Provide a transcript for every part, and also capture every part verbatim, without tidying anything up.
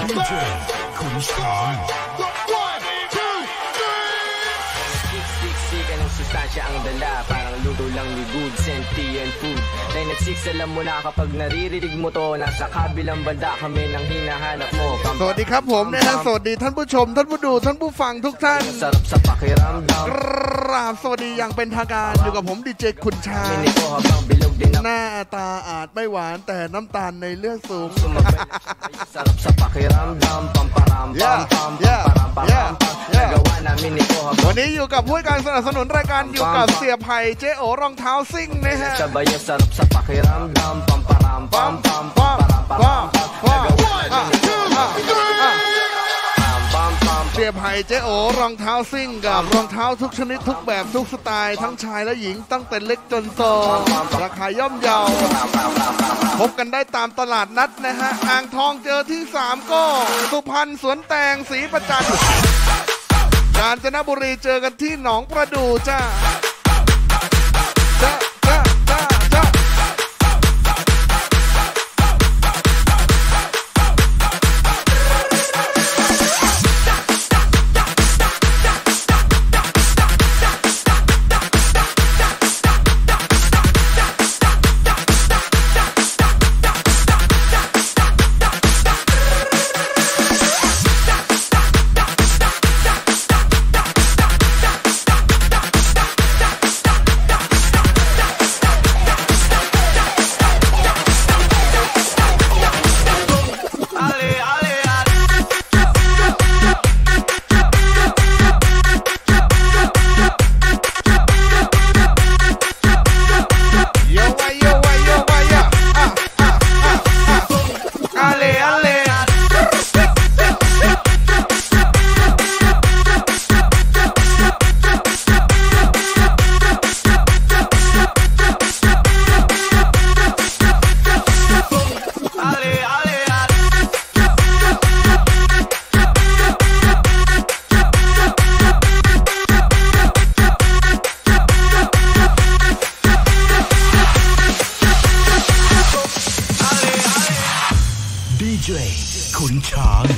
ขุนช้างSustansya ang dala, parang luto lang ni good sentient food. Dynamics, alam mo na kapag naririnig mo to, nasa kabilang banda kami nang hinahanap mo. สวัสดีครับผมนะฮะสวัสดีท่านผู้ชมท่านผู้ดูท่านผู้ฟังทุกท่านsarap sa pakiramdam ครับสวัสดีอย่างเป็นทางการอยู่กับผมดีเจขุนช้างหน้าตาอาจไม่หวานแต่น้ำตาลในเลือดสูง sarap sa pakiramdam pam param pam pam param param วันนี้อยู่กับผู้การสนับสนุนรายการอยู่กับเสียไผ่เจ๊โอรองเท้าซิ่งนะฮะเสียไผ่เจ๊โอรองเท้าซิ่งกับรองเท้าทุกชนิดทุกแบบทุกสไตล์ทั้งชายและหญิงตั้งแต่เล็กจนโตราคาย่อมเยาพบกันได้ตามตลาดนัดนะฮะอ่างทองเจอที่สามโก้สุพรรณสวนแตงศรีประจันทร์กาญจนบุรีเจอกันที่หนองประดู่จ้าจ้าจ้าจ้าจ้าขุนช้าง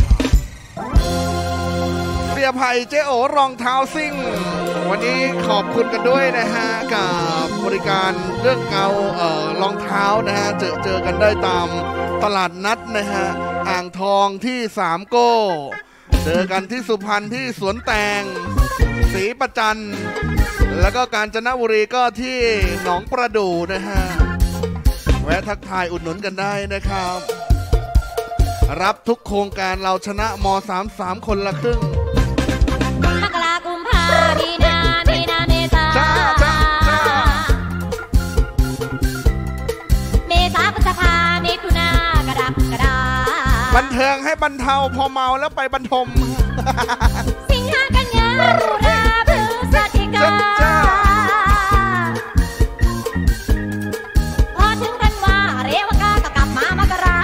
เสียไผ่เจ๊โอรองเท้าซิ่งวันนี้ขอบคุณกันด้วยนะฮะกับบริการเรื่องเงาเอ่อรองเท้านะฮะเจอเจอกันได้ตามตลาดนัดนะฮะอ่างทองที่สามโก้เจอกันที่สุพรรณที่สวนแตงศรีประจันทร์แล้วก็กาญจนบุรีก็ที่หนองประดู่นะฮะแวะทักทายอุดหนุนกันได้นะครับรับทุกโครงการเราชนะม สามสิบสาม คนละครึ่งมกรากุมภามีนามีนาเมษาเมษาพฤษภามิถุนากรกฎาบันเทิงให้บรรเทาพอเมาแล้วไปบรรทมสิงหากันยาตุลาพฤศจิกาพอถึงธันวาเรวกาก็กลับมามกรา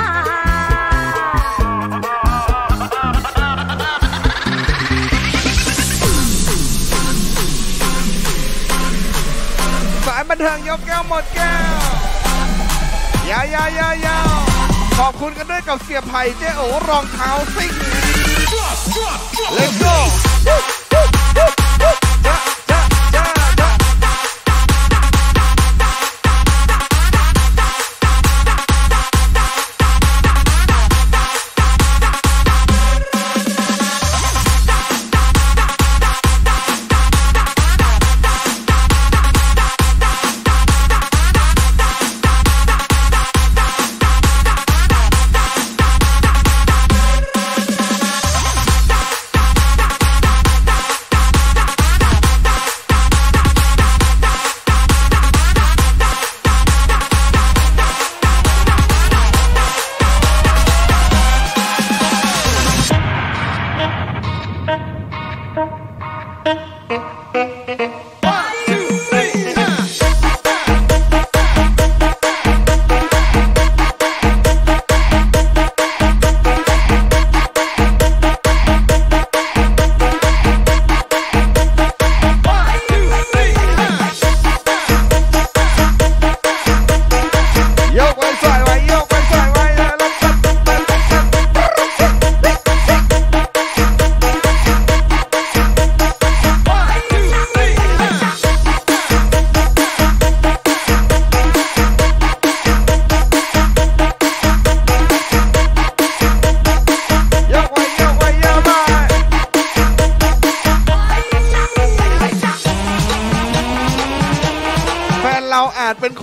สายบันเทิงยกแก้วหมดแก้วยาวยาวยาวยาวขอบคุณกันด้วยกับเสียไผ่เจ๊โอรองเท้าซิ่ง Let's go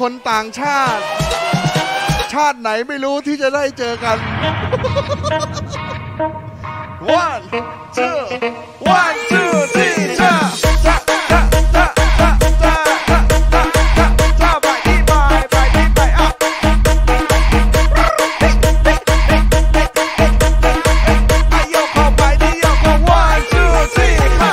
คนต่างชาติชาติไหนไม่รู้ที่จะได้เจอกัน one two one two three จ้าจ้าจ้าจ้าจ้าจ้าจ้าจ้าจ้าไปที่ไปไปที่ไปอ่ะไอโยกเข้าไปที่โยกเข้า one two three ไป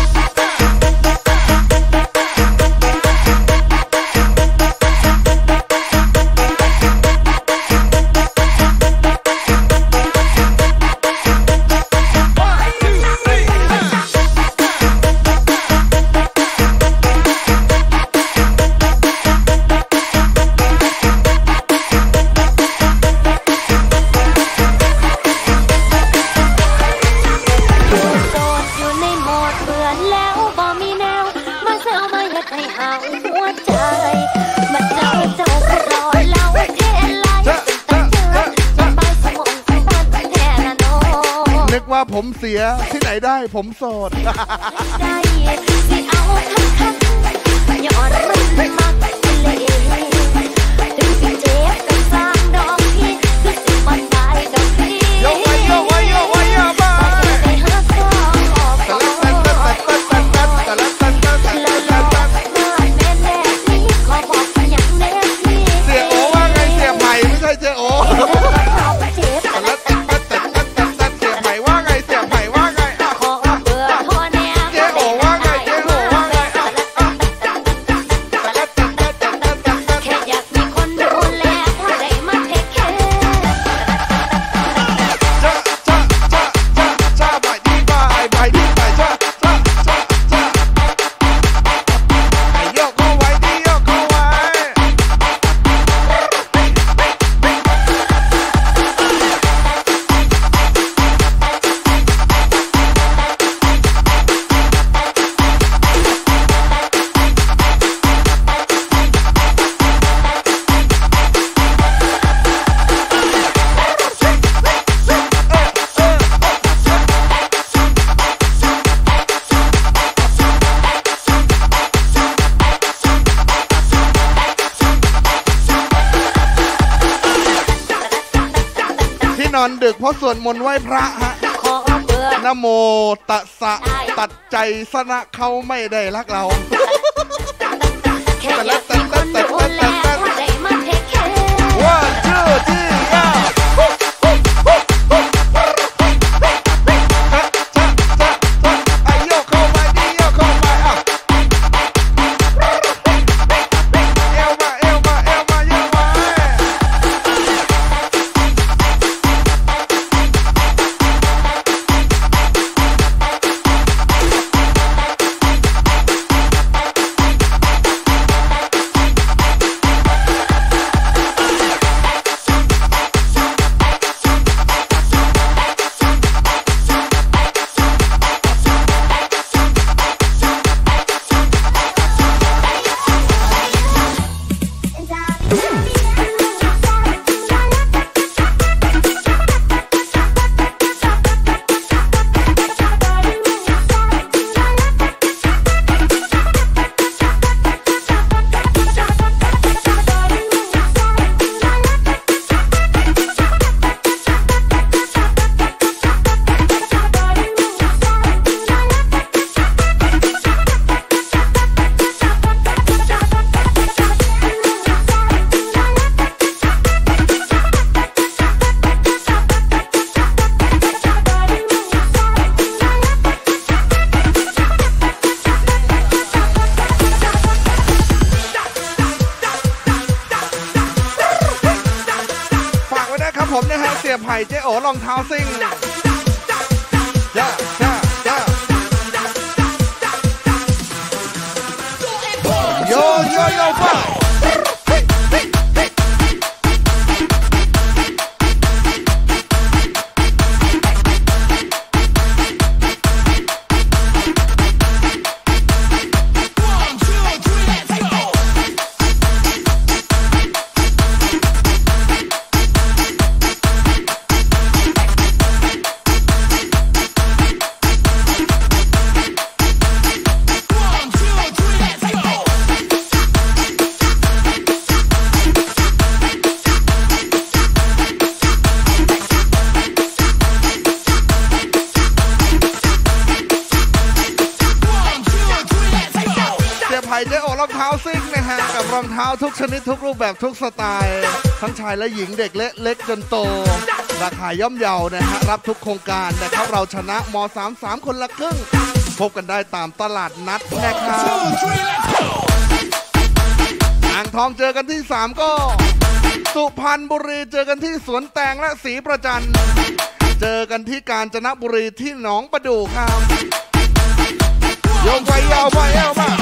ว่าผมเสียที่ไหนได้ผมโสดได้สิเอาคักๆย้อนมันมักเลยถึงสิเจ็บกันสร้างดอกที่คือสิบวันตายดอกที่โยกไปโยกไปโยกไปโยกไปได้หักก็ออกแต่ละแต่ละแต่ละแต่ละแต่ละแต่ละแต่ละแต่ละแม่แม่นี่ขอบอกอย่างแน่ที่เสียโอว่าไงเสียใหม่ไม่ใช่เจ๊โอนอนดึกเพราะสวดมนต์ไหว้พระฮะนะโมตัสสะตัดใจสนะเขาไม่ได้รักเราแต่ละแต่ละแต่ละแต่ละว่าชื่อที่ยาไอโยกเข้าไปดิโยกเข้าไปอ่ะเอวมาเอวมาเอวมาเยอะมาผมนะฮะเสียไผ่เจ๊โอรองเท้าซิ่งจ้าจ้าจ้าโยโยโยป่ารองเท้าซิ่งนะฮะกับรองเท้าทุกชนิดทุกรูปแบบทุกสไตล์ทั้งชายและหญิงเด็กเล็กเล็กจนโตราคาย่อมเยานะฮะรับทุกโครงการนะครับเราชนะม สาม สามคนละครึ่งพบกันได้ตามตลาดนัดนะครับอ่างทองเจอกันที่สามก็สุพรรณบุรีเจอกันที่สวนแตงและศรีประจันเจอกันที่กาญจนบุรีที่หนองประดู่ครับโยงไปยาวไปยาวมา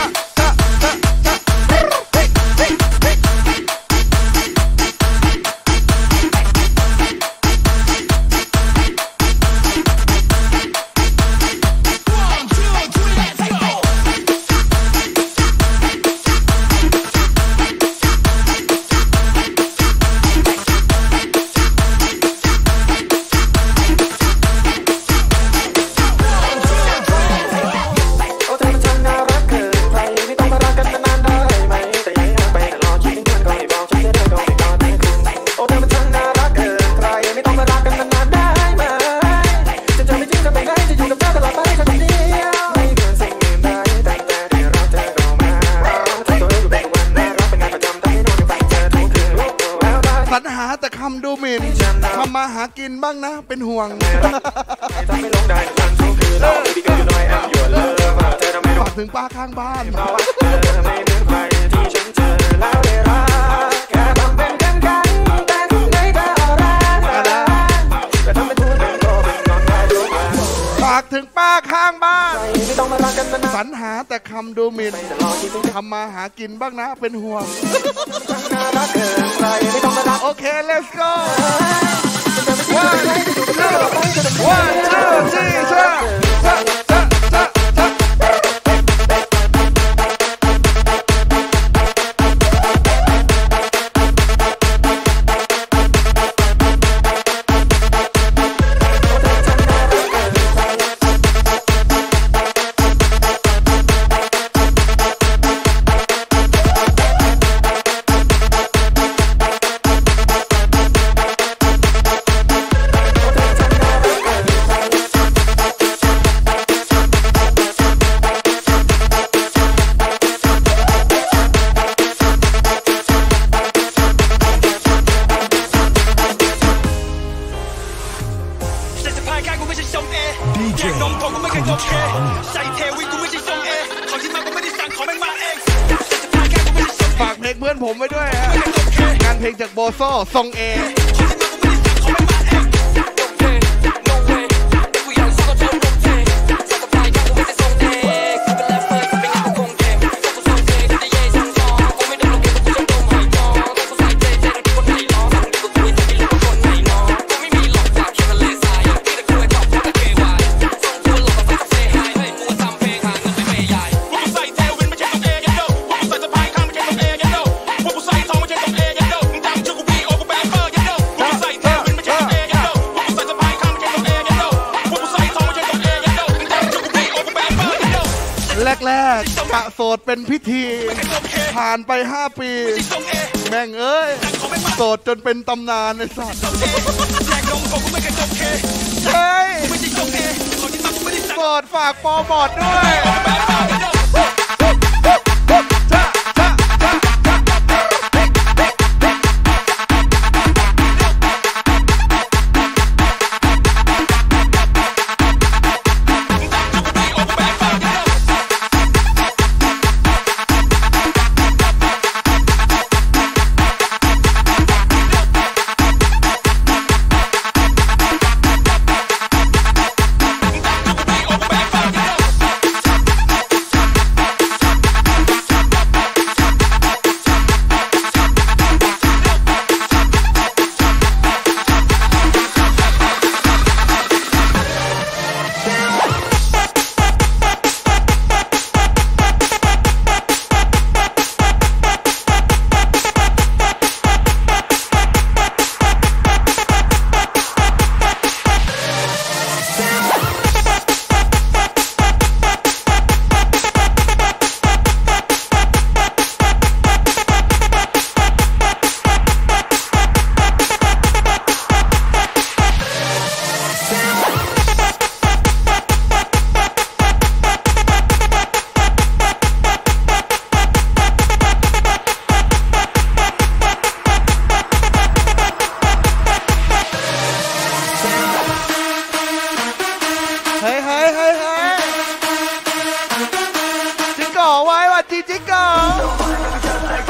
ดูหมิ่นทำมาหากินบ้างนะเป็นห่วงฝากถึงป้าข้างบ้านฝากถึงป้าข้างบ้านสรรหาแต่คำดูหมิ่นทำมาหากินบ้างนะเป็นห่วงโอเค let's go one two one two three four ฝากเพลงเพื่อนผมไว้ด้วยฮะงานเพลงจากโบโซ่ทรงเอแรกๆกะโสดเป็นพิธีผ่านไปห้าปีแม่งเอ้ยโสดจนเป็นตำนานในสัตว์เฮ้ยโสดฝากโปรโมทด้วย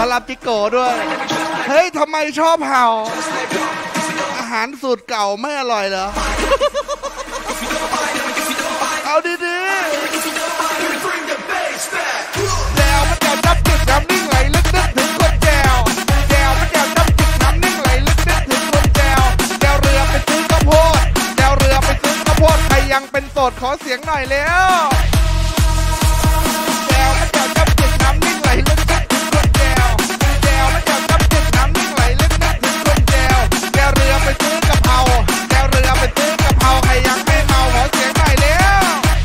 รับจิโก้ด้วยเฮ้ยทำไมชอบเห่าอาหารสูตรเก่าไม่อร่อยเหรอเอาดีๆแจวมันแจวจับจิกน้ำนิ่งไหลลึกนึกถึงคนแจวแจวมันแจวจับจิกน้ำนิ่งไหลลึกนึกถึงคนแจวแจวเรือไปซื้อข้าวโพดแจวเรือไปซื้อข้าวโพดใครยังเป็นโสดขอเสียงหน่อยแล้วแจวมันแจวจับจิกน้ำนิ่งไหลลึกนึกถึงคนแจวแจวมันแจวจับจิกน้ำนิ่งไหลลึกนึกถึงคนแจวแจวเรือไปซื้อกะเพราแจวเรือไปซื้อกะเพราใครยังไม่เมาขอเสียงหน่อยแล้ว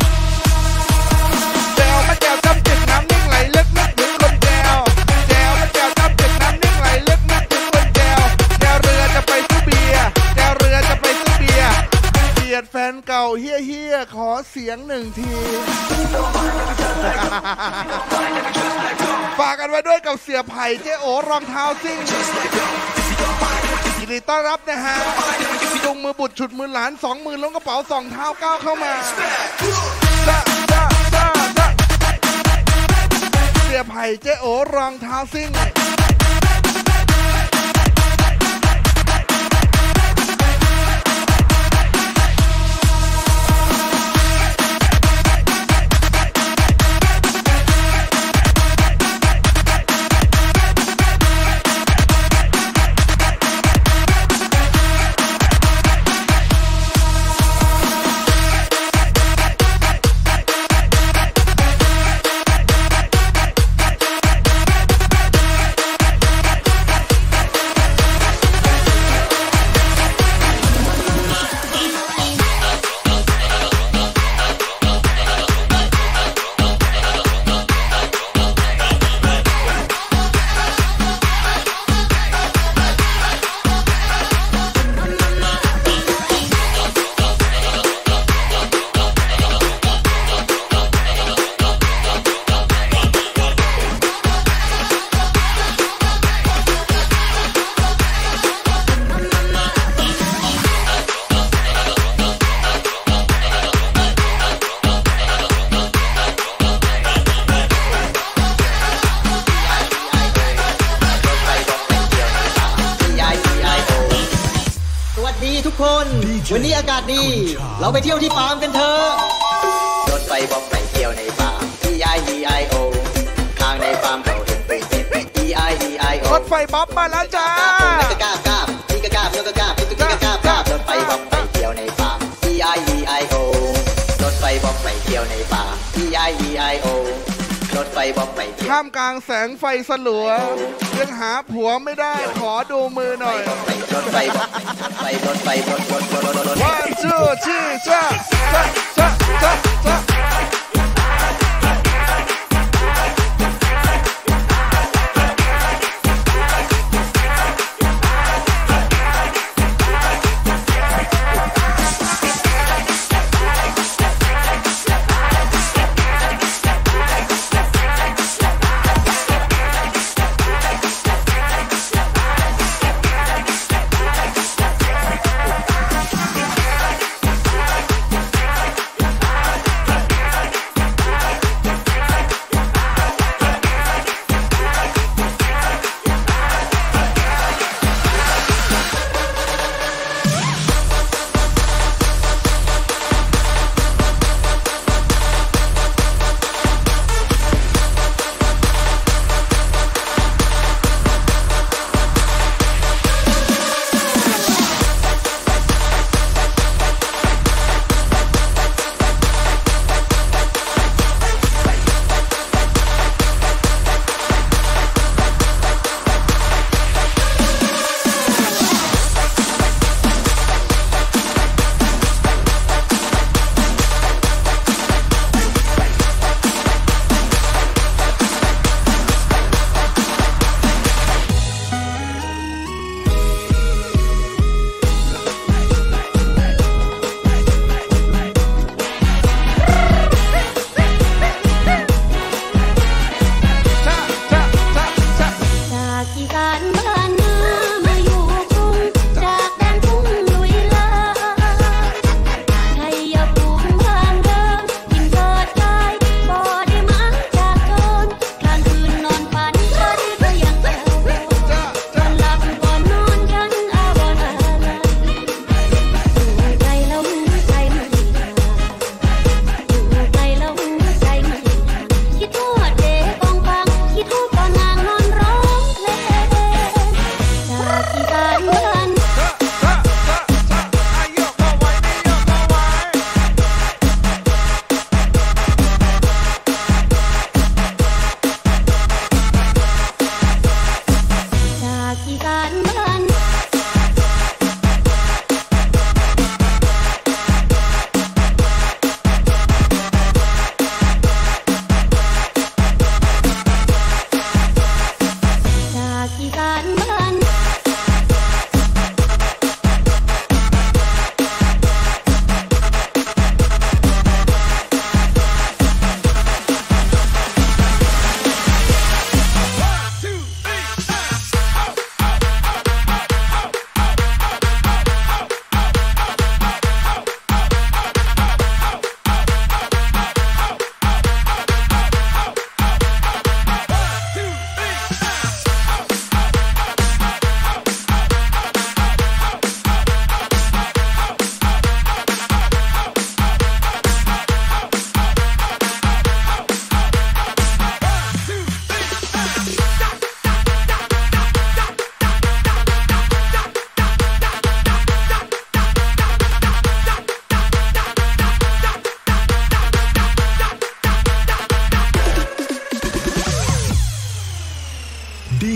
แจวมันแจวจับจิกน้ำนิ่งไหลลึกนึกถึงคนแจวแจวมันแจวจับจิกน้ำนิ่งไหลลึกนึกถึงคนแจวแจวเรือจะไปซื้อเบียร์แจวเรือจะไปซื้อเบียร์เบียดแฟนเก่าเฮี้ยเฮี้ยขอเสียงหนึ่งทีฝากกันไว้ด้วยกับเสียไผ่เจ๊โอรองเท้าซิ่งยินดีต้อนรับนะฮะจุงมือบุตรฉุดมือหลานสองมือลงกระเป๋าสองเท้าก้าวเข้ามาจ้าจ้าจ้าจ้าเสียไผ่เจ๊โอรองเท้าซิ่งวันนี้อากาศดีเราไปเที่ยวที่ฟาร์มกันเถอะรถไฟบอกไปเที่ยวในฟาร์ม อี ไอ อี ไอ โอ ทางในฟาร์มเขาเห็นเป็น อี ไอ อี ไอ โอรถไฟบ๊อบมาแล้วจ้านักกาบกาบนี่กาบนกกาบนี่กาบกาบกาบรถไฟบอกไปเที่ยวในฟาร์ม อี ไอ อี ไอ โอ รถไฟบอกไปเที่ยวในฟาร์ม อี ไอ อี ไอ โอ รถไฟบอกไปเที่ยวท่ามกลางแสงไฟสลัวยังหาผัวไม่ได้ขอดูมือหน่อยรถไฟบอกไปรถไฟรถรถรถรถรถ one two three จ้าจ้าจ้าจ้าจ้า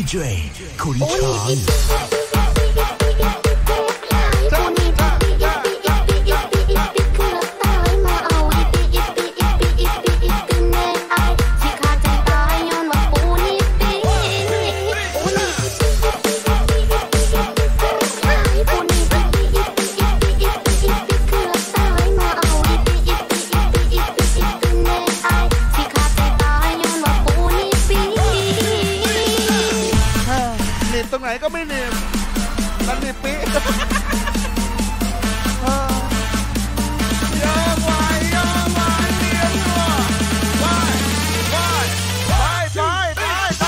เจขุนช้างตรงไหนก็ไม่เนียนนั่นนี่ปิ๊กยอมไว้ยอมไว้เนียนว่ะไปไปไปไปไปไป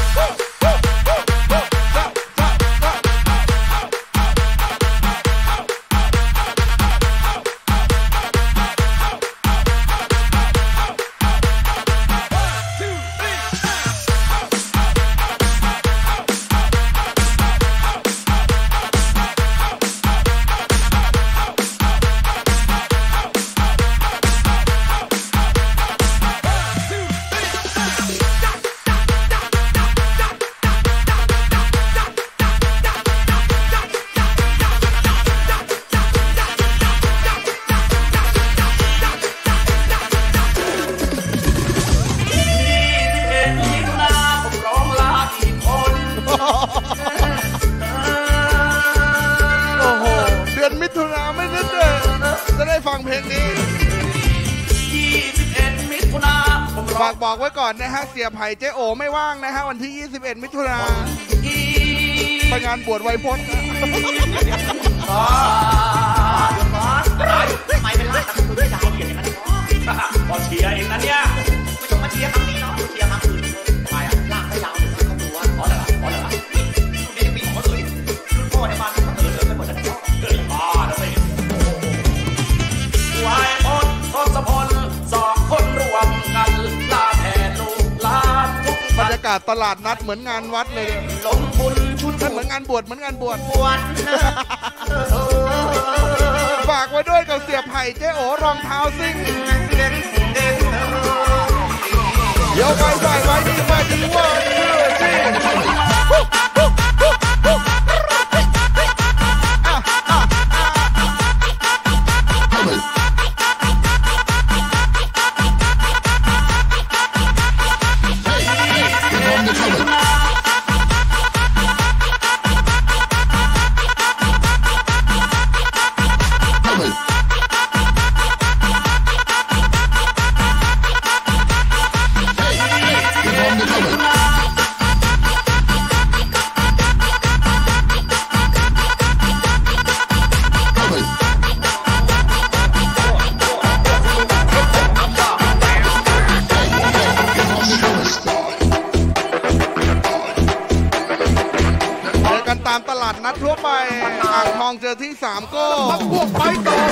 มิถุนาไม่นึกเลยจะได้ฟังเพลงนี้ยี่สิบเอ็ดมิถุนาฝากบอกไว้ก่อนนะฮะเสียไผ่เจ๊โอไม่ว่างนะฮะวันที่ยี่สิบเอ็ดมิถุนาไปงานบวชไวพจน์ไม่เป็นไรแต่คุณไม่ได้เขียนอย่างนั้นพอเชียร์เองนะเนี่ยไม่ต้องมาเชียร์ครั้งนี้เนาะเชียร์ครั้งอื่นทำไมอ่ะลากให้ยาวถึงเขาดูว่าอ๋อเหรออ๋อเหรอนี่จะมีของเขาเลยรุ่นพ่อในบ้านเขาเออเออไม่หมดแล้วเกิดบ้าแล้วสิวายพลทศพลสองคนรวมกันลาแทนลูกลาทุกบรรยากาศตลาดนัดเหมือนงานวัดเลยลงบุญชุดเหมือนงานบวชเหมือนงานบวชบวชฝากไว้ด้วยกับเสียไผ่เจ๊โอรองเท้าซิ่งเดี๋ยวไปใส่ไว้ดีไปดีว่าชื่อตลาดนัดทั่วไปอ่างทองเจอที่สามโก้พวกไปต่อ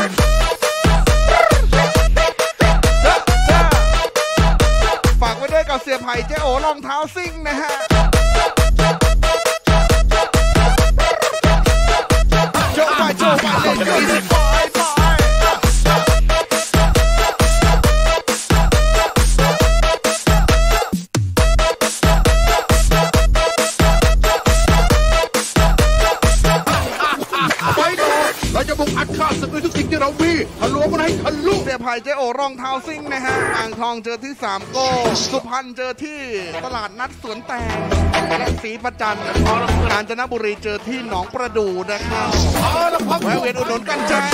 ฝากไว้ด้วยกับเสียไผ่เจ๊โอรองเท้าซิ่งนะฮะโชว์ไปโชว์ไปเลยยี่สิบไปไปเราจะบุกอัดฆ่าศึกในทุกสิ่งที่เรามีทะลวงมันให้ทะลุเสียไผ่เจ๊โอรองเท้าซิ่งนะฮะอ่างทองเจอที่สามโก้สุพรรณเจอที่ตลาดนัดสวนแตงและศรีประจันทร์กาญจนบุรีเจอที่หนองประดู่นะครับแวะเวียนอุดหนุนกันจ้า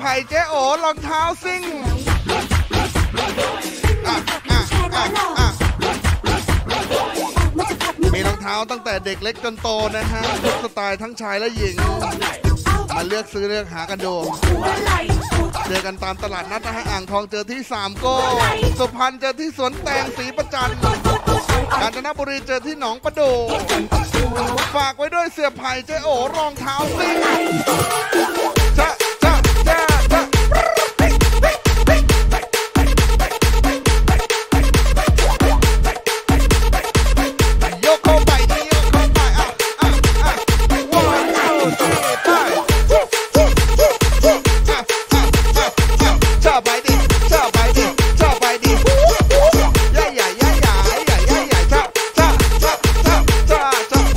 ผ่เจ๊โอรองเท้าซิ่งอ่ะอ่ะอ่ะอ่ะมีรองเท้าตั้งแต่เด็กเล็กจนโตนะฮะทุกสไตล์ทั้งชายและหญิงมาเลือกซื้อเลือกหากันดูเจอกันตามตลาดนัดนะฮะอ่างทองเจอที่สามโก้สุพรรณเจอที่สวนแตงศรีประจันทร์กาญจนบุรีเจอที่หนองประดู่ฝากไว้ด้วยเสียไผ่เจ๊โอรองเท้าซิ่งจ้าจ้าจ้าจ้าโยกเข้าไปดิโยกเข้าไปอ่ะอ่ะอ่ะวันทูสี่ไปชอบไปดิชอบไปดิชอบไปดิย่าใหญ่ย่าใหญ่ใหญ่ย่าใหญ่ชอบชอบชอบชอบชอบชอบ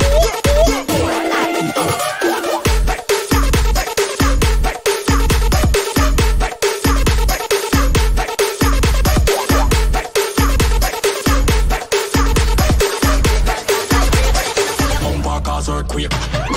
Earthquake.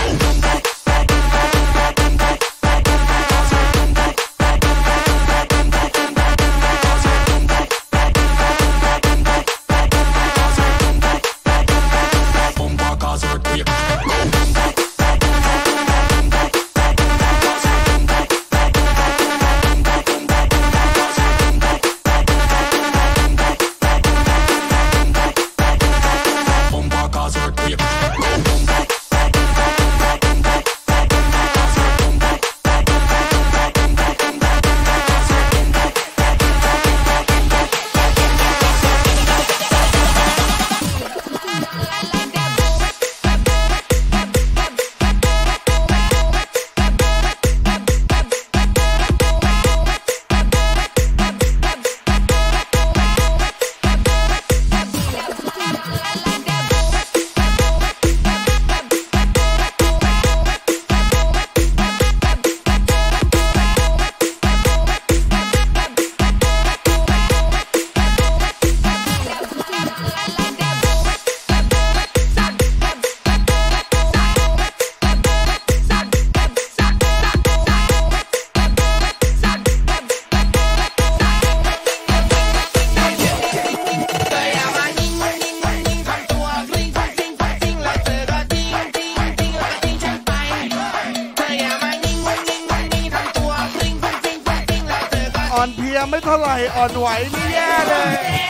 อ่อนเพลียไม่เท่าไหร่อ่อนไหวนี่แย่เลย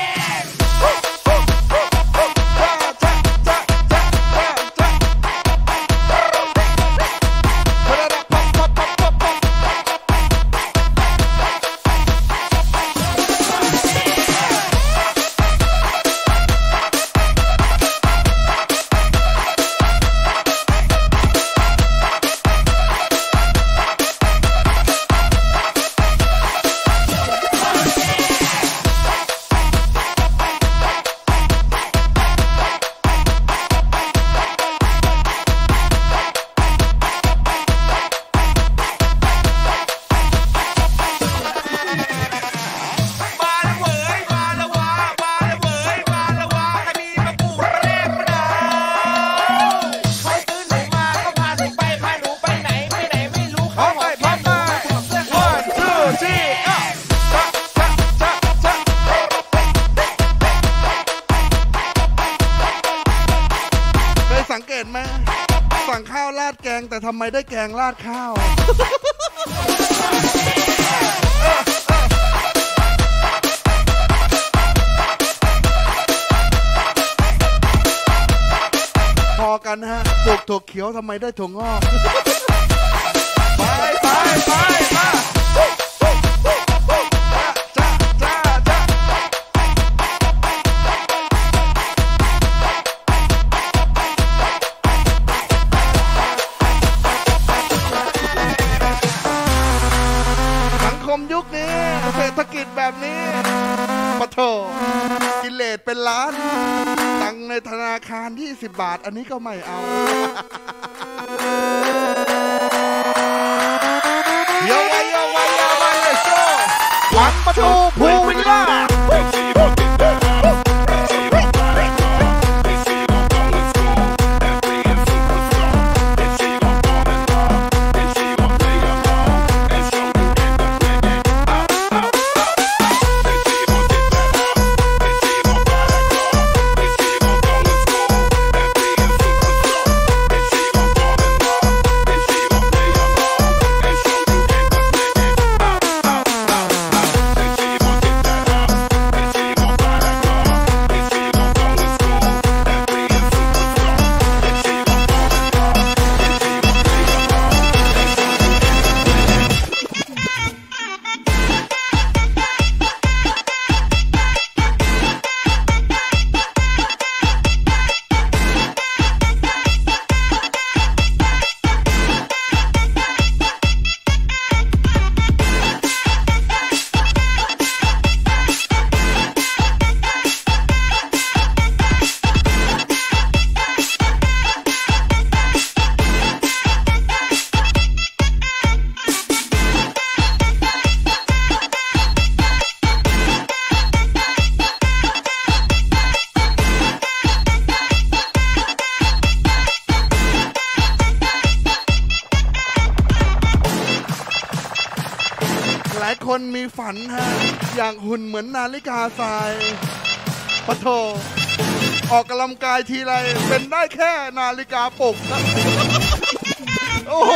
สังเกตไหมสั่งข้าวราดแกงแต่ทำไมได้แกงราดข้าวพอกันฮะปลูกถั่วเขียวทำไมได้ถั่วงอกไปไปไปมายุคนี้เศรษฐกิจแบบนี้ปะโถกิเลสเป็นล้านตังในธนาคารยี่สิบบาทอันนี้ก็ไม่เอาเยาวยาวยาวยาวไปเลยโซ่หวังประตูภูวิลล่าลายๆคนมีฝันฮะอยากหุ่นเหมือนนาฬิกาทรายปะโถออกกำลังกายทีไรเป็นได้แค่นาฬิกาปลุกนะโอ้โห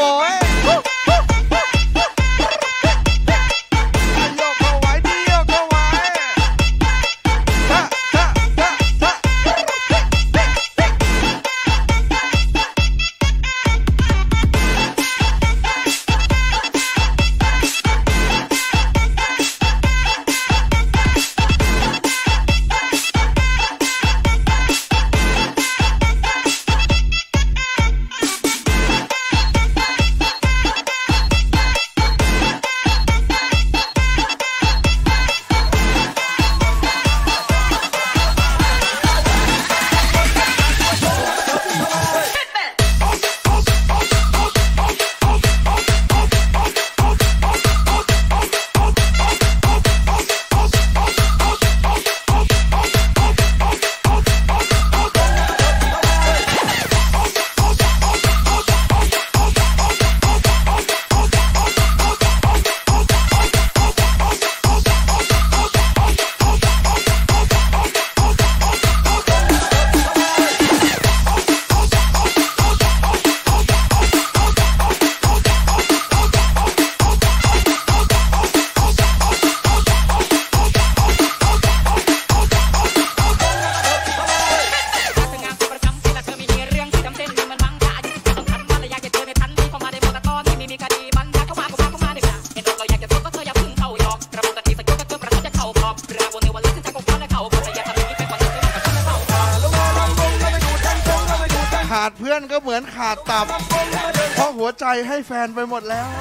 ขาดเพื่อนก็เหมือนขาดตับเพราะหัวใจให้แฟนไปหมดแล้ว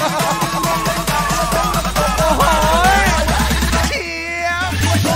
โอ้โหเชียบ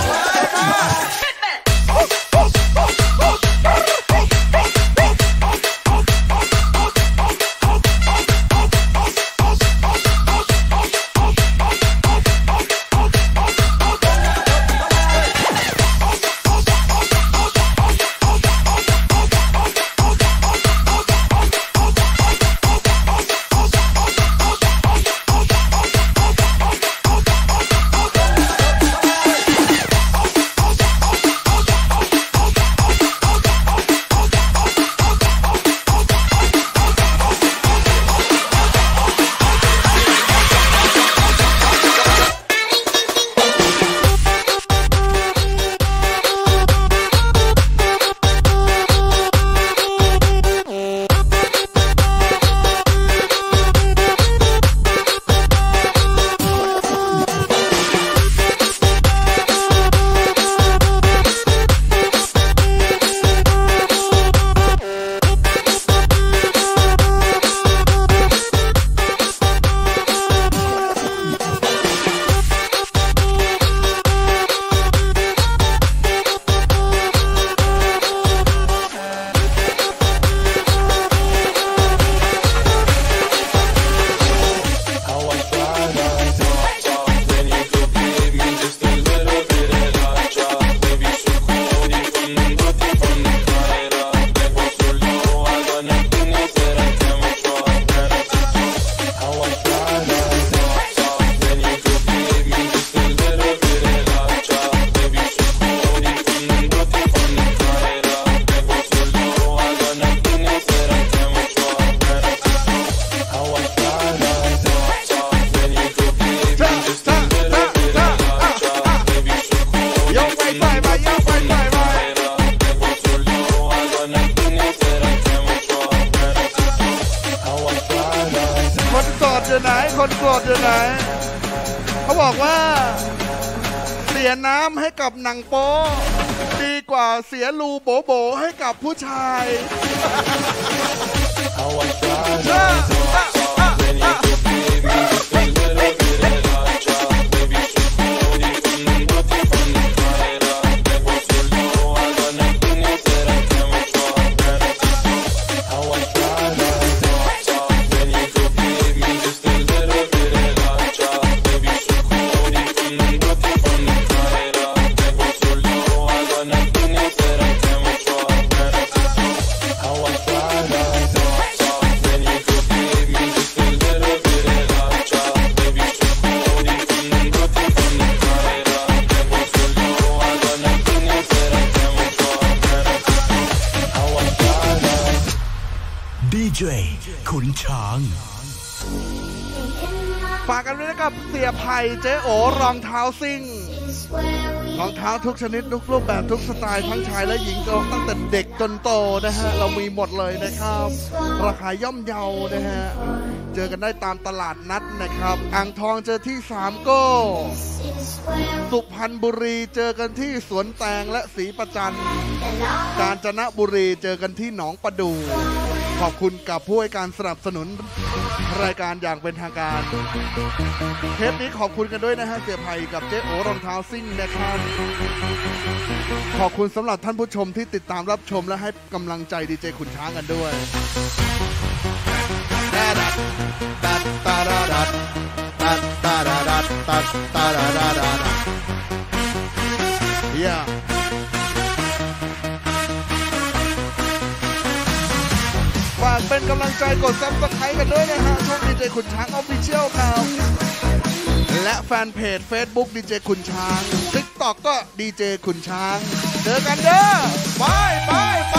คนโกรธอยู่ไหนเขาบอกว่าเสียน้ำให้กับหนังโป๊ดีกว่าเสียรูโบโบให้กับผู้ชาย How I try not to งฝากกันด้วยนะครับเสียไผ่เจ๊โอรองเท้าซิ่งรองเท้าทุกชนิดทุกรูปแบบทุกสไตล์ทั้งชายและหญิงก็ตั้งแต่เด็กจนโตนะฮะเรามีหมดเลยนะครับราคาย่อมเยานะฮะเจอกันได้ตามตลาดนัดนะครับอ่างทองเจอที่สามโก้สุพรรณบุรีเจอกันที่สวนแตงและศรีประจันกาญจนบุรีเจอกันที่หนองประดู่ขอบคุณกับผู้ให้การสนับสนุนรายการอย่างเป็นทางการเทปนี้ขอบคุณกันด้วยนะฮะเสียไผ่กับเจ๊โอรองเท้าซิ่งนะครับขอบคุณสำหรับท่านผู้ชมที่ติดตามรับชมและให้กำลังใจดีเจขุนช้างกันด้วยตัดตัดตัดตัดตัดตัดตัดตัดตัดตัดตัดเฮียฝากเป็นกำลังใจกดซับสไครต์กันด้วยนะฮะช่องดีเจขุนช้างออฟฟิเชียลครับและแฟนเพจ Facebook ดีเจขุนช้าง TikTok ก็ดีเจขุนช้างเจอกันเด้อไปไปไป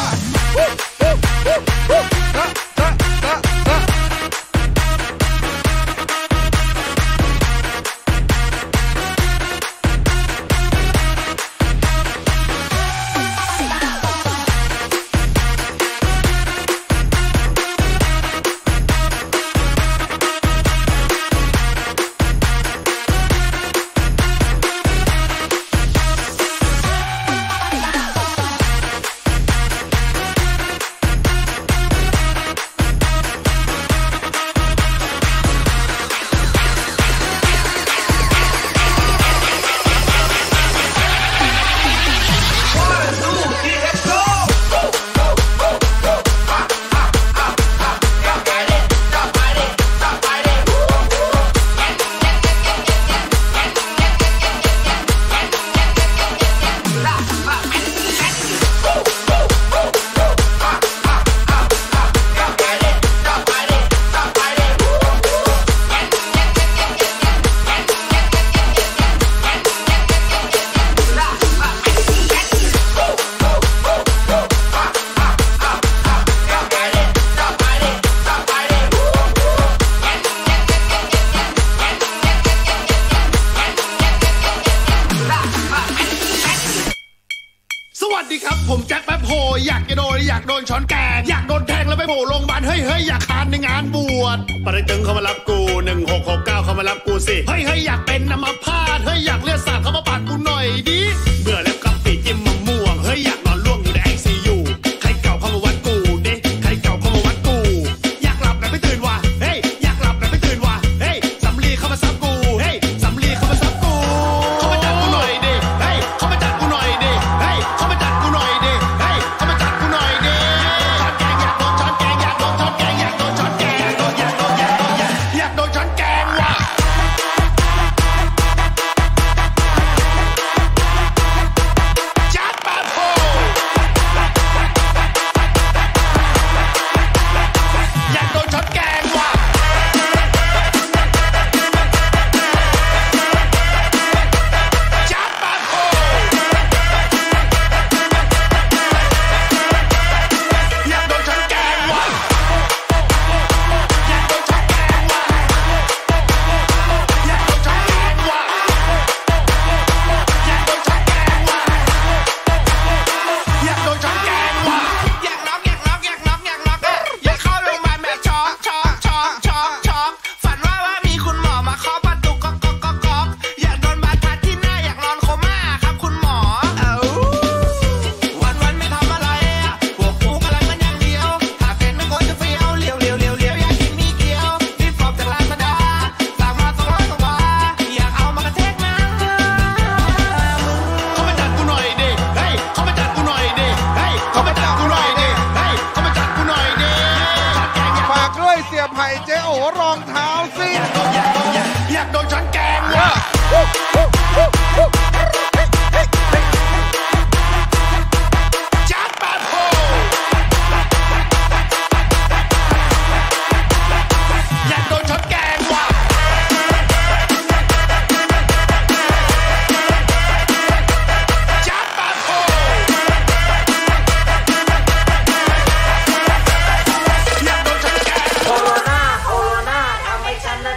ปริตึงเขามารับกูหนึ่งหกหกเก้าเขามารับกูสิเฮ้ยเฮ้ยอยากเป็นอัมพาตเฮ้ยอยากเลือดสาดเขามาปาดกูหน่อยดิเบื่อแล้วกับปีจิ้มมะม่วงเฮ้ยอยากนอนล่วงอยู่ในไอซียูใครเก่าเข้ามาวัดกูดิใครเก่าเข้ามาวัดกูอยากหลับแต่ไม่ตื่นว่ะเฮ้ยอยากหลับแต่ไม่ตื่นว่ะเฮ้ยสำลีเข้ามาซับกูเฮ้ยสำลีเข้ามาซับกูเข้ามาจัดกูหน่อยดิเฮ้ยเข้ามาจัดกูหน่อยดิเฮ้ยเข้ามาจัดกูหน่อยดิเฮ้ยเข้ามาจัดกูหน่อยดิช้อนแกงอยากโดนช้อนแกงอยากโดนช้อนแกงอยากโดนช้อนแกงอยากโดนช้อนแกงว่ะ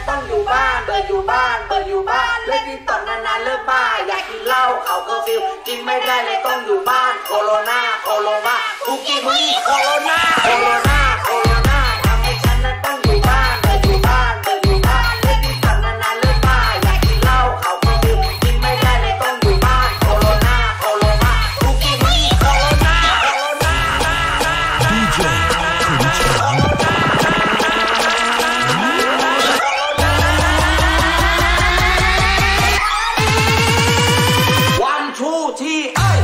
ต้องอยู่บ้านเบิร์อยู่บ้านเบิร์อยู่บ้านเล่นดินตอนนานๆเลิกบ้าอยากกินเหล้าเขาเคอร์ฟิวกินไม่ได้เลยต้องอยู่บ้านโคโรนาโคโรนาคุกกี้มึงโคโรนาโคโรนาโคโรนาทำให้ฉันนั้นต้องอยู่บ้านเบิร์อยู่บ้านเบิร์อยู่บ้านเล่นดินตอนนานๆเลิกบ้าอยากกินเหล้าเขาเคอร์ฟิวกินไม่ได้เลยต้องอยู่บ้านโคโรนาโคโรนาคุกกี้มึงโคโรนาโคโรนาดีเจขุนช้างวันทูที่เอ้ย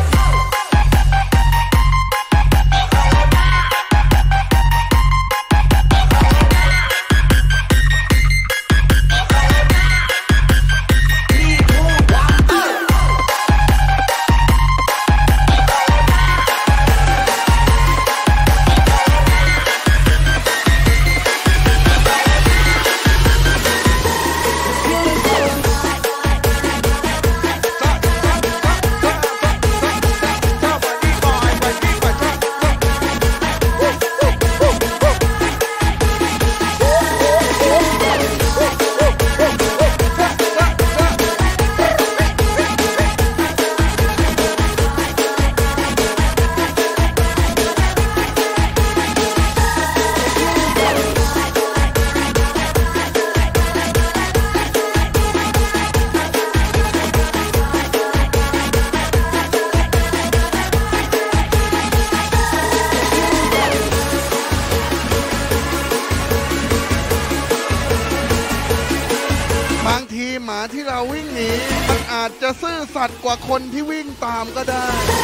หมาที่เราวิ่งหนีมันอาจจะซื่อสัตย์กว่าคนที่วิ่งตามก็ได้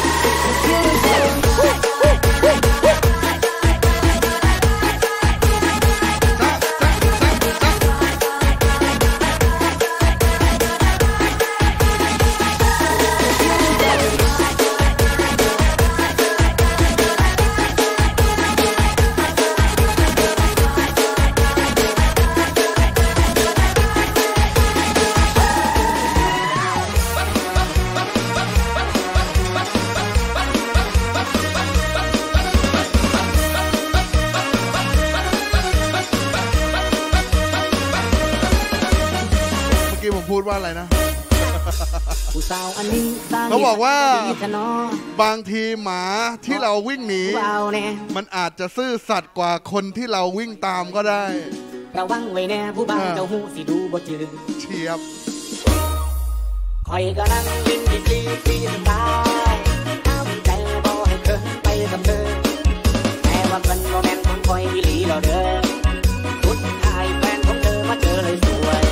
พูดว่าอะไรนะ เขาบอกว่าบางทีหมาที่เราวิ่งหนีมันอาจจะซื่อสัตย์กว่าคนที่เราวิ่งตามก็ได้ระวังไว้แน่ผู้บ้าเจ้าหูสิดูบ่จืดเฉียบคอยกำลังยินดีดีดีสบายเอาใจบ่ให้เธอไปกับเธอแต่ว่ามันโมเมนต์ของคอยวิลีเราเด้อสุดท้ายแฟนของเธอมาเจอเลยสวย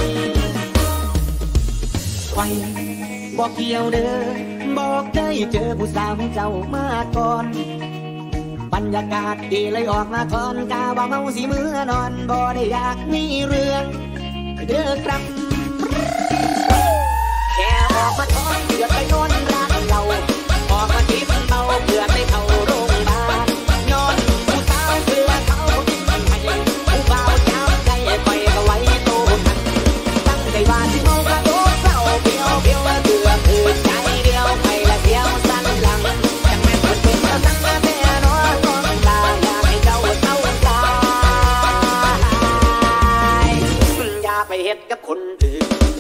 ไว้บอกเกี่ยวเด้อบอกได้เจอผู้สาวเจ้ามาก่อนบรรยากาศดีเลยออกมาทอนกาว่าเมาสีมือนอนบ่ได้อยากมีเรื่องเด้อครับแค่ออกมาทอนเพื่อไปนอนร้านเราออกมาทิพย์เบาเพื่อไปเข้าโรงพยาบาลนอนผู้สาวเพื่อเขาให้ผู้บ่าวเจ้าใจไปก็ไว้โตมันตั้งใจว่าที่เมากระโดดเศร้าเบี้ยวเบี้ยวเบื่อคือใจเดียวไปละเดียวสั้นหลังจังแม่นเป็นเป็นตั้งมาแม่นอนนอนลาอยากให้เจ้าเศร้าตายอย่าไปเฮ็ดกับคนอื่น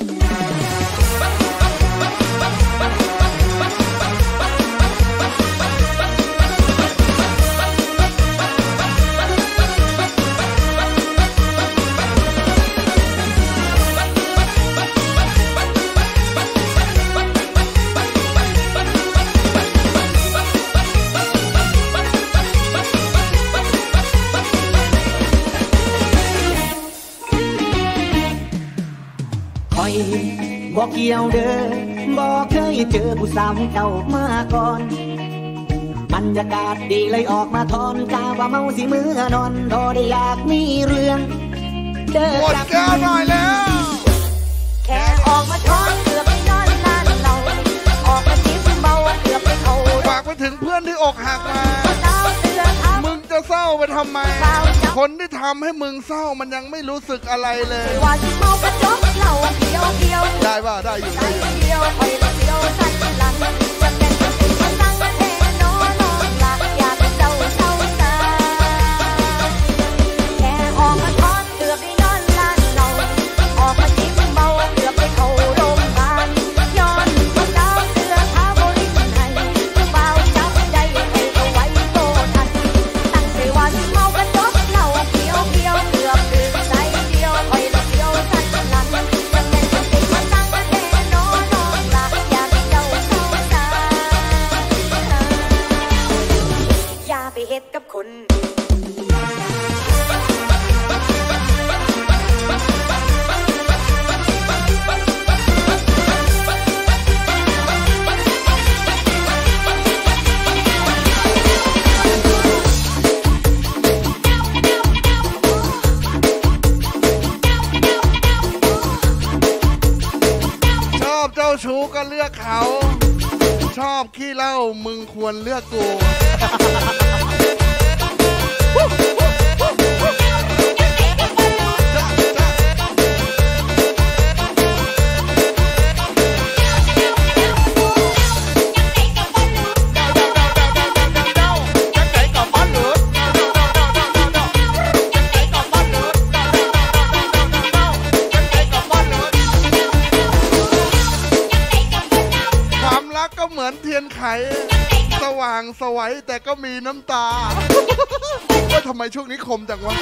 บอกเกี่ยวเด้อบอกเคยเจอผู้สาวเจ้ามาก่อนบรรยากาศดีเลยออกมาทอนกาว่าเมาสิมือนอนพอได้อยากมีเรื่องเด้อหมดแก้วหน่อยแล้วแค่ออกมาทอนเกือบไปนอนนานเราออกมาจิ้มเบาเกือบไปเขาฝากไปถึงเพื่อนที่อกหักมามึงจะเศร้าไปทำไมคนที่ทำให้มึงเศร้ามันยังไม่รู้สึกอะไรเลยว่าที่เมากระจกเราเดียวเดียวได้ป่ะได้อยู่ได้อยู่เดียวไปเดียวสั้นหลังจะเป็นคนมาตั้งแน่นอนนอนหลับอยากเจ้าเศร้าตาแค่ออกมาทอนเกือบไปนอนลานเราชู้ก็เลือกเขาชอบขี้เหล้ามึงควรเลือกกูเหมือนเทียนไขสว่างสวัยแต่ก็มีน้ำตาว่าทำไมช่วงนี้คมจังวะ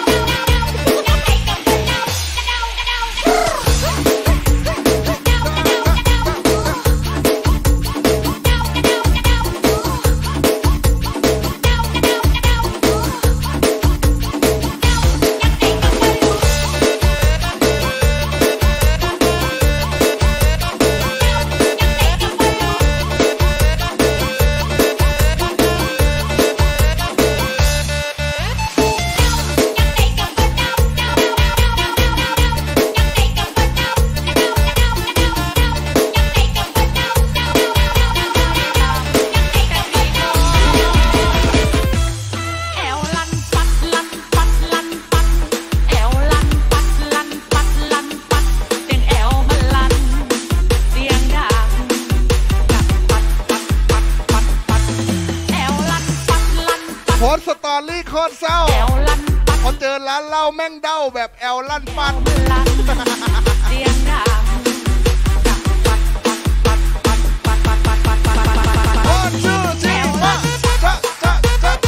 โคตรเศร้าพอเจอร้านเหล้าแม่งเด้าแบบแอลลั่นปัดเสียงดังโอ้ชื่อชื่อว่าจ๊ะจ๊ะจ๊ะ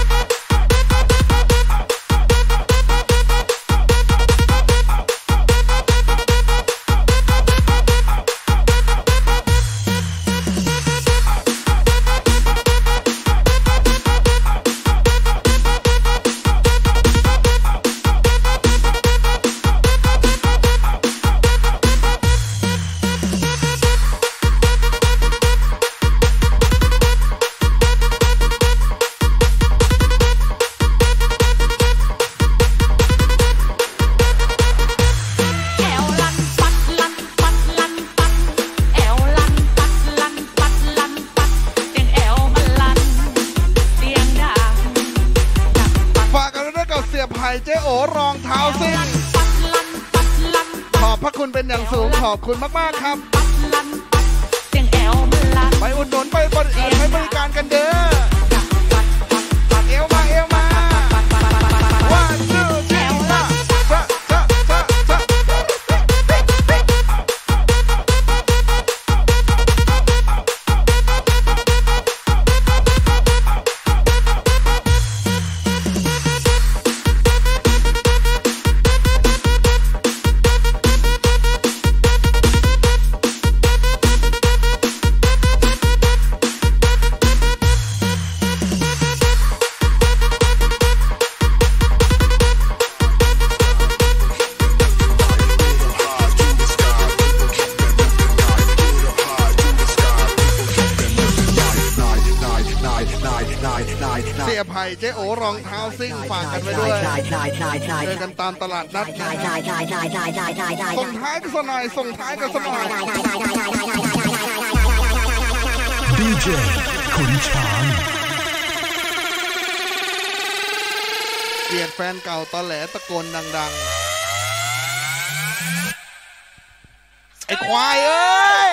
เจ๊โอรองเท้าซิ่งขอบพระคุณเป็นอย่างสูงขอบคุณมากๆครับไปอุดหนุนไปบริใช้บริการกันเด้อเอวมาเอวมาว่าชื่อชื่อว่าจ๊ะจ๊ะจ๊ะจ๊ะเสียไผ่เจ๊โอรองเท้าซิ่งฝากกันไว้ด้วยเจอกันตามตลาดนัดส่งท้ายกันสักหน่อยส่งท้ายกันสักหน่อยดีเจขุนช้างเกลียดแฟนเก่าตอแหลตะโกนดังๆไอ้ควายเอ้ย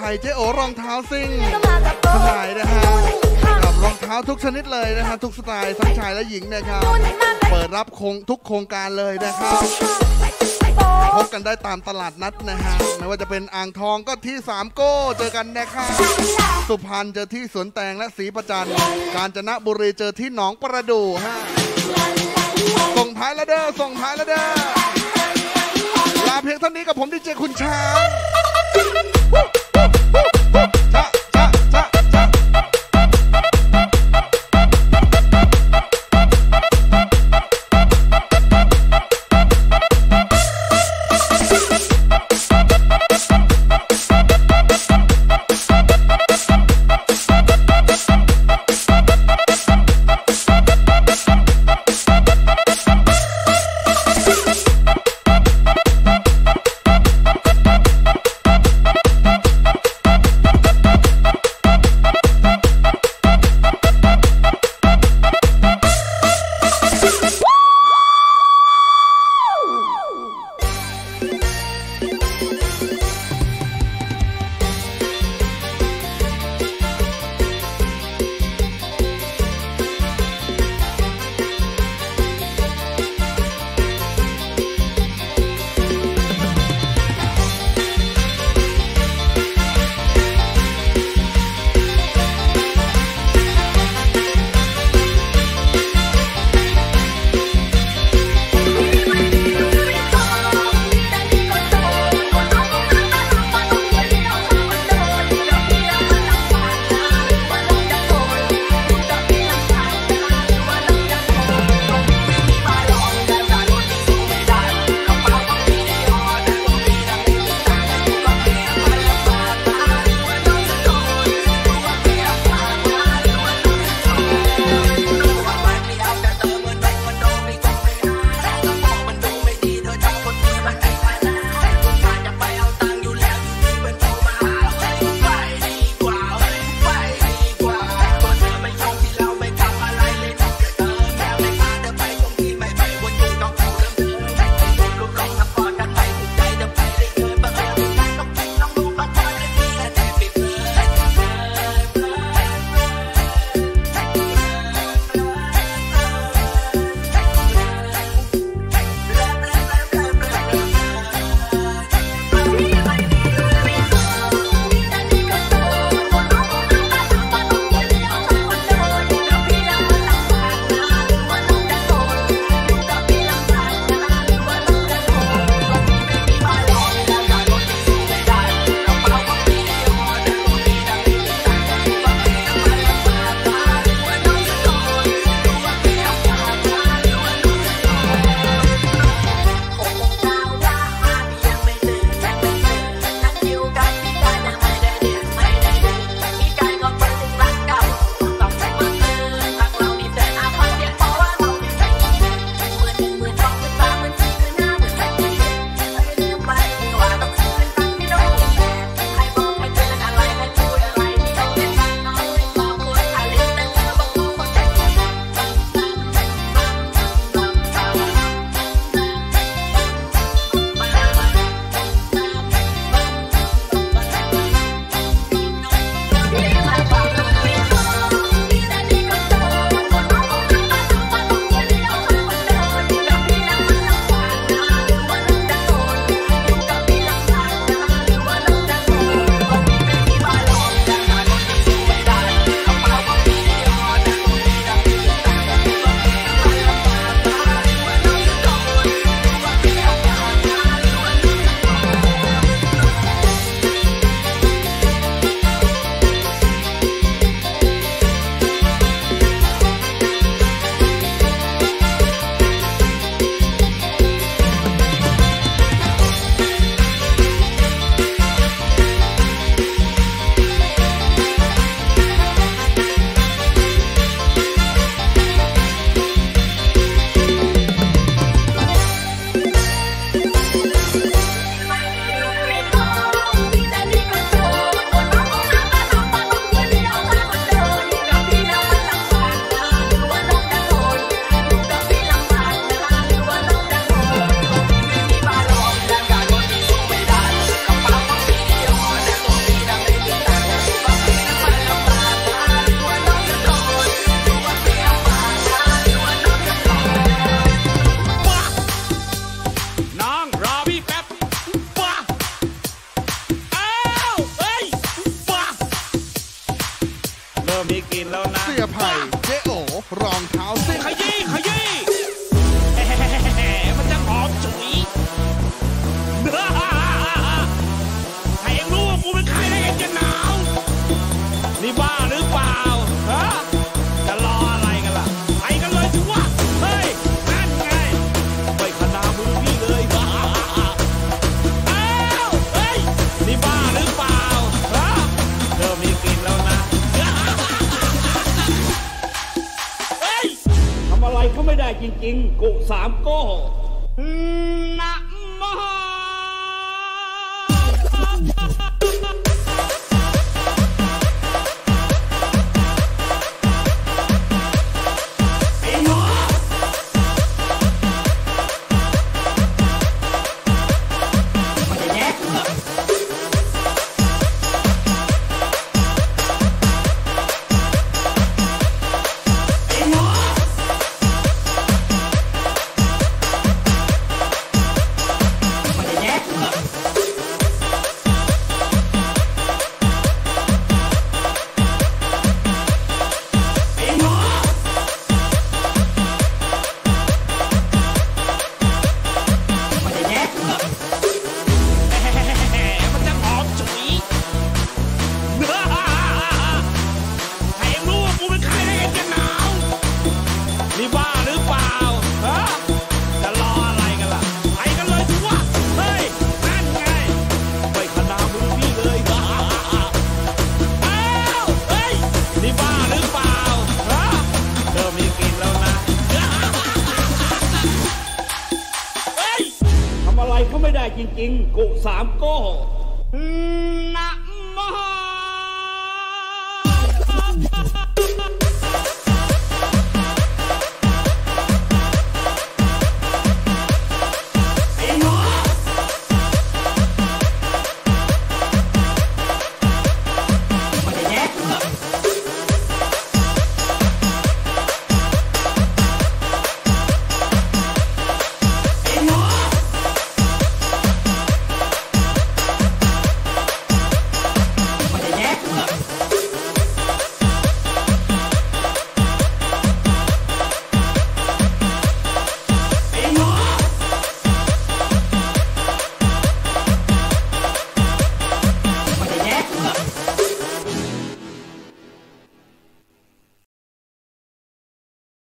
ส่เจ๊โอรองเท้าซิ่งสบายนะฮะกับรองเท้าทุกชนิดเลยนะฮะทุกสไตล์ทั้งชายและหญิงนะครับเปิดรับโครงทุกโครงการเลยนะครับพบกันได้ตามตลาดนัดนะฮะไม่ว่าจะเป็นอ่างทองก็ที่สามโก้เจอกันนะครับสุพรรณเจอที่สวนแตงและศรีประจันทร์กาญจนบุรีเจอที่หนองประดู่ฮะส่งท้ายแล้วเด้อส่งท้ายแล้วเด้อลาเพียงเท่านี้กับผมดีเจคุณช้างจ๊ะจ๊ะจ๊ะจ๊ะได้จริงๆกุสามโก้นะมหาจริงๆกุสามโก้